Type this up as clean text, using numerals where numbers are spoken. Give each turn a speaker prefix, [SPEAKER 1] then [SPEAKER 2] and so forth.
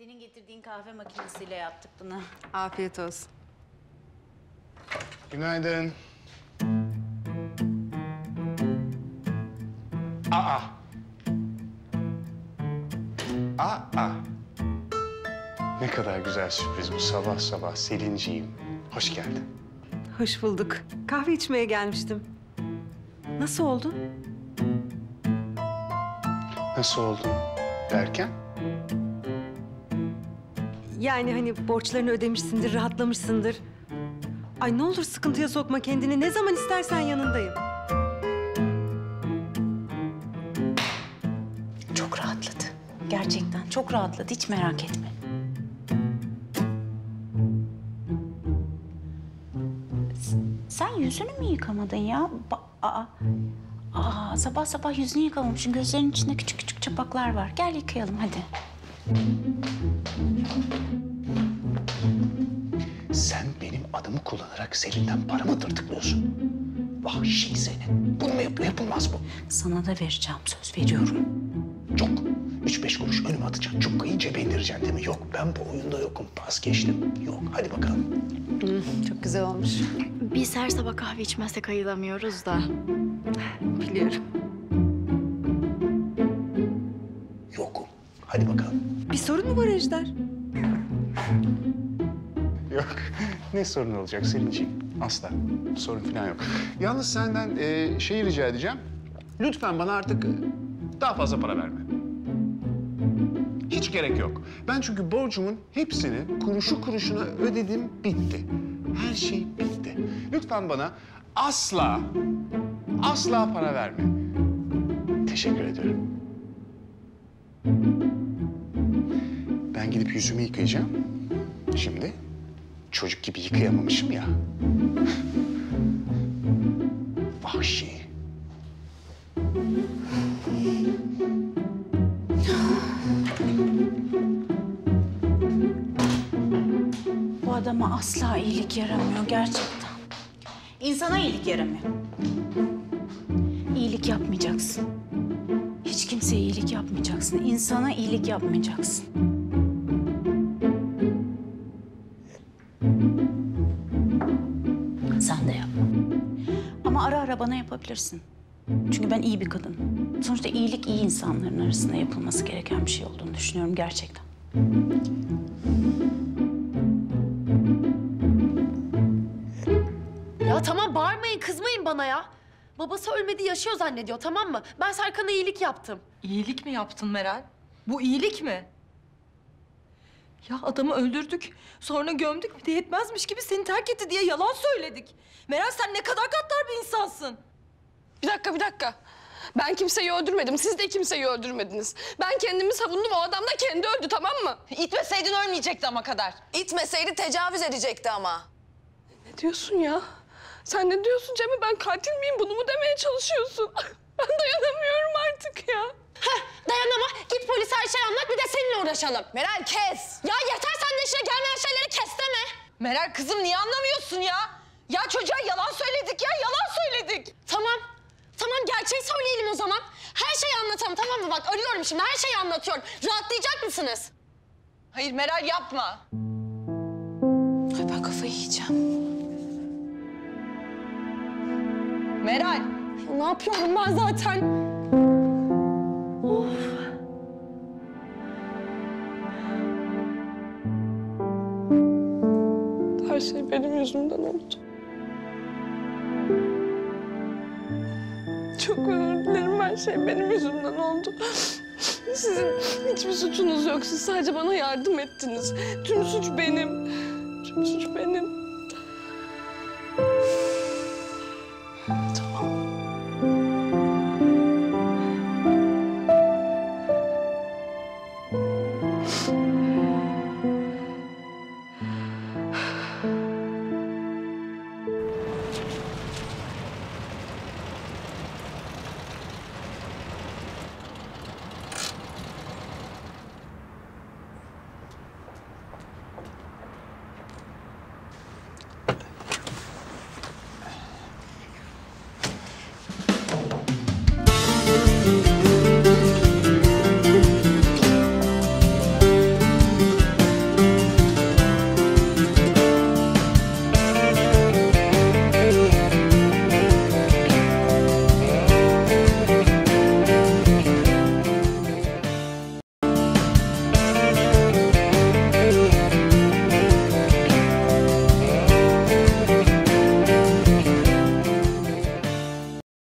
[SPEAKER 1] Senin getirdiğin kahve makinesiyle yaptık bunu.
[SPEAKER 2] Afiyet olsun.
[SPEAKER 3] Günaydın. Aa. Aa. Ne kadar güzel sürpriz bu sabah sabah Selinciğim. Hoş geldin.
[SPEAKER 2] Hoş bulduk. Kahve içmeye gelmiştim. Nasıl oldu?
[SPEAKER 3] Nasıl oldun derken?
[SPEAKER 2] Yani hani borçlarını ödemişsindir, rahatlamışsındır. Ay ne olur sıkıntıya sokma kendini. Ne zaman istersen yanındayım.
[SPEAKER 1] Çok rahatladı. Gerçekten çok rahatladı. Hiç merak etme. Sen yüzünü mü yıkamadın ya? Sabah sabah yüzünü yıkamamışsın. Gözlerinin içinde küçük küçük çapaklar var. Gel yıkayalım hadi.
[SPEAKER 3] Sen benim adımı kullanarak Selin'den para mı tırtıklıyorsun? Vahşi senin. Bunu mu yapılmaz bu?
[SPEAKER 1] Sana da vereceğim, söz veriyorum.
[SPEAKER 3] Çok. 3-5 kuruş önüme atacaksın. Çok kıyı cebe indireceksin değil mi? Yok, ben bu oyunda yokum. Vazgeçtim. Yok, hadi bakalım.
[SPEAKER 2] Çok güzel olmuş.
[SPEAKER 4] Biz her sabah kahve içmezsek ayılamıyoruz da.
[SPEAKER 2] Biliyorum.
[SPEAKER 3] Yokum. Hadi bakalım.
[SPEAKER 2] Bir sorun mu var Ejder?
[SPEAKER 3] Yok. Ne sorun olacak Selin'ciğim? Asla. Sorun falan yok. Yalnız senden şeyi rica edeceğim. Lütfen bana artık daha fazla para verme. Hiç gerek yok. Ben çünkü borcumun hepsini kuruşu kuruşuna ödedim, bitti. Her şey bitti. Lütfen bana asla para verme. Teşekkür ediyorum. Ben gidip yüzümü yıkayacağım. Şimdi çocuk gibi yıkayamamışım ya. Vahşi.
[SPEAKER 1] Bu adama asla iyilik yaramıyor gerçekten. İnsana iyilik yaramıyor. İyilik yapmayacaksın. Hiç kimseye iyilik yapmayacaksın. İnsana iyilik yapmayacaksın. Sen de yapma. Ama ara ara bana yapabilirsin. Çünkü ben iyi bir kadınım. Sonuçta iyilik iyi insanların arasında yapılması gereken bir şey olduğunu düşünüyorum gerçekten.
[SPEAKER 5] Ya tamam bağırmayın, kızmayın bana ya. Babası ölmedi, yaşıyor zannediyor, tamam mı? Ben Serkan'a iyilik yaptım.
[SPEAKER 6] İyilik mi yaptın Meral? Bu iyilik mi? Ya adamı öldürdük, sonra gömdük, bir de yetmezmiş gibi seni terk etti diye yalan söyledik. Meral sen ne kadar gaddar bir insansın.
[SPEAKER 7] Bir dakika. Ben kimseyi öldürmedim. Siz de kimseyi öldürmediniz. Ben kendimi savundum. O adam da kendi öldü, tamam mı?
[SPEAKER 8] İtmeseydin ölmeyecekti ama Kader. İtmeseydi tecavüz edecekti ama.
[SPEAKER 7] Ne diyorsun ya? Sen ne diyorsun Cem'e? Ben katil miyim? Bunu mu demeye çalışıyorsun? Ben dayanamıyorum artık ya.
[SPEAKER 5] Dayanama, git polise her şeyi anlat, bir de seninle uğraşalım.
[SPEAKER 8] Meral kes.
[SPEAKER 5] Ya yeter sen de işine gelmeyen şeyleri kes deme.
[SPEAKER 8] Meral kızım niye anlamıyorsun ya? Ya çocuğa yalan söyledik ya, yalan söyledik.
[SPEAKER 5] Tamam gerçeği söyleyelim o zaman. Her şeyi anlatalım, tamam mı? Bak arıyorum şimdi, her şeyi anlatıyorum. Rahatlayacak mısınız?
[SPEAKER 8] Hayır Meral yapma.
[SPEAKER 1] Ay ben kafayı yiyeceğim.
[SPEAKER 8] Meral.
[SPEAKER 5] Ne yapıyorum ben zaten?
[SPEAKER 7] Her şey benim yüzümden oldu. Çok özür dilerim. Her şey benim yüzümden oldu. Sizin hiçbir suçunuz yok. Siz sadece bana yardım ettiniz. Tüm suç benim.